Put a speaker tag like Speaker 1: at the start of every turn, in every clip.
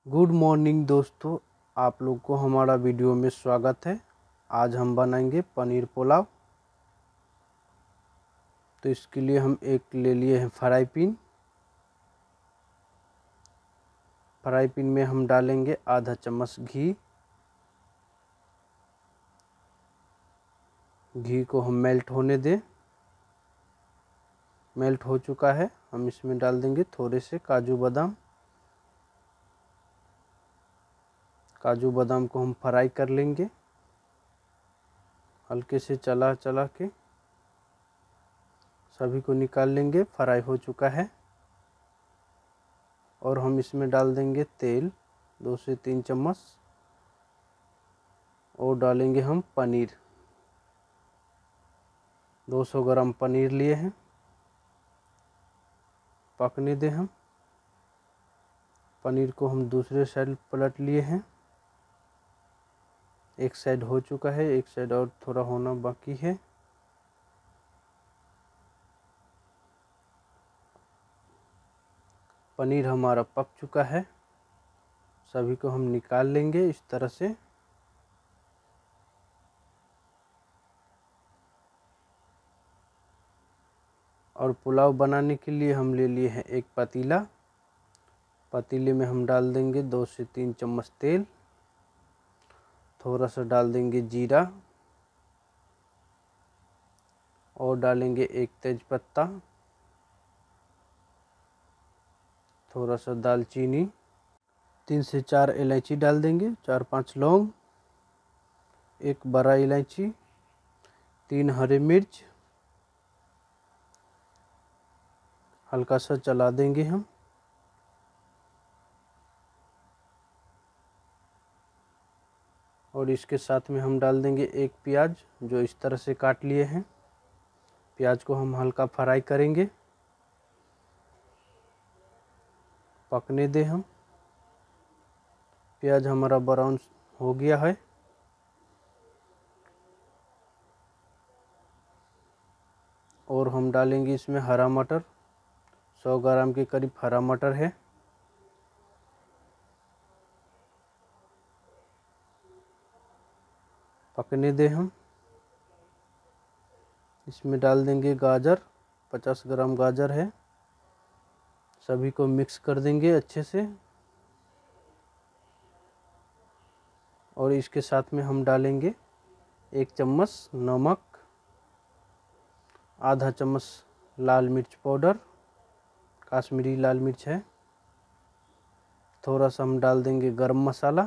Speaker 1: Good morning दोस्तों, आप लोग को हमारा वीडियो में स्वागत है। आज हम बनाएंगे पनीर पुलाव। तो इसके लिए हम एक ले लिए हैं फ्राई पैन। फ्राई पैन में हम डालेंगे आधा चम्मच घी। घी को हम मेल्ट होने दें। मेल्ट हो चुका है, हम इसमें डाल देंगे थोड़े से काजू बादाम। काजू बादाम को हम फ्राई कर लेंगे, हल्के से चला चला के सभी को निकाल लेंगे। फ्राई हो चुका है और हम इसमें डाल देंगे तेल 2 से 3 चम्मच और डालेंगे हम पनीर। 200 ग्राम पनीर लिए हैं, पकने दें हम। पनीर को हम दूसरे साइड पलट लिए हैं। एक साइड हो चुका है, एक साइड और थोड़ा होना बाकी है। पनीर हमारा पक चुका है, सभी को हम निकाल लेंगे इस तरह से। और पुलाव बनाने के लिए हम ले लिए हैं एक पतीला। पतीले में हम डाल देंगे 2 से 3 चम्मच तेल। थोड़ा सा डाल देंगे जीरा और डालेंगे एक तेज पत्ता, थोड़ा सा दालचीनी, 3 से 4 इलायची डाल देंगे, 4-5 लौंग, एक बड़ा इलायची, 3 हरी मिर्च। हल्का सा चला देंगे हम। और इसके साथ में हम डाल देंगे एक प्याज, जो इस तरह से काट लिए हैं। प्याज को हम हल्का फ्राई करेंगे, पकने दें हम। प्याज हमारा ब्राउन हो गया है। और हम डालेंगे इसमें हरा मटर, 100 ग्राम के करीब हरा मटर है। पकने दें हम। इसमें डाल देंगे गाजर, 50 ग्राम गाजर है। सभी को मिक्स कर देंगे अच्छे से। और इसके साथ में हम डालेंगे 1 चम्मच नमक, आधा चम्मच लाल मिर्च पाउडर, काश्मीरी लाल मिर्च है। थोड़ा सा हम डाल देंगे गरम मसाला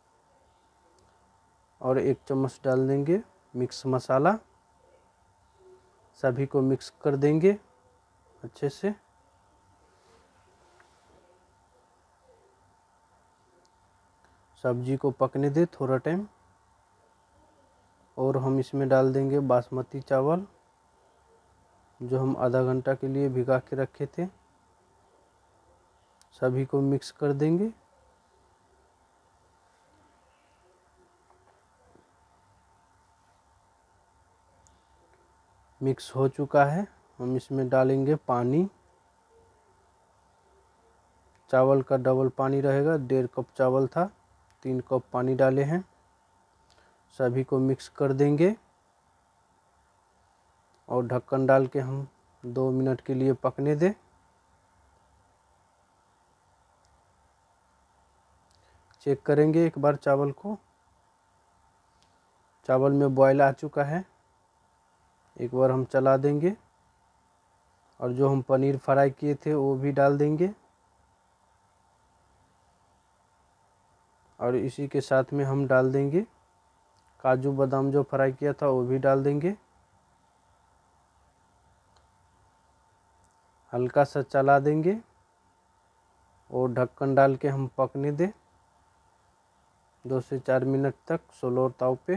Speaker 1: और 1 चम्मच डाल देंगे मिक्स मसाला। सभी को मिक्स कर देंगे अच्छे से। सब्जी को पकने दे थोड़ा टाइम। और हम इसमें डाल देंगे बासमती चावल, जो हम आधा घंटा के लिए भिगा के रखे थे। सभी को मिक्स कर देंगे। मिक्स हो चुका है, हम इसमें डालेंगे पानी। चावल का डबल पानी रहेगा, 1.5 कप चावल था, 3 कप पानी डाले हैं। सभी को मिक्स कर देंगे और ढक्कन डाल के हम 2 मिनट के लिए पकने दें। चेक करेंगे एक बार चावल को। चावल में बॉयल आ चुका है, एक बार हम चला देंगे। और जो हम पनीर फ्राई किए थे वो भी डाल देंगे। और इसी के साथ में हम डाल देंगे काजू बादाम, जो फ्राई किया था वो भी डाल देंगे। हल्का सा चला देंगे और ढक्कन डाल के हम पकने दें 2 से 4 मिनट तक स्लो ताव पे।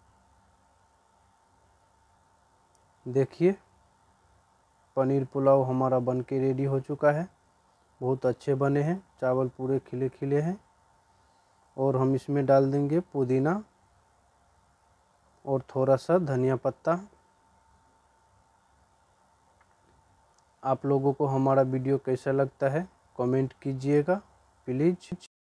Speaker 1: देखिए, पनीर पुलाव हमारा बनके रेडी हो चुका है। बहुत अच्छे बने हैं, चावल पूरे खिले खिले हैं। और हम इसमें डाल देंगे पुदीना और थोड़ा सा धनिया पत्ता। आप लोगों को हमारा वीडियो कैसा लगता है कमेंट कीजिएगा प्लीज़।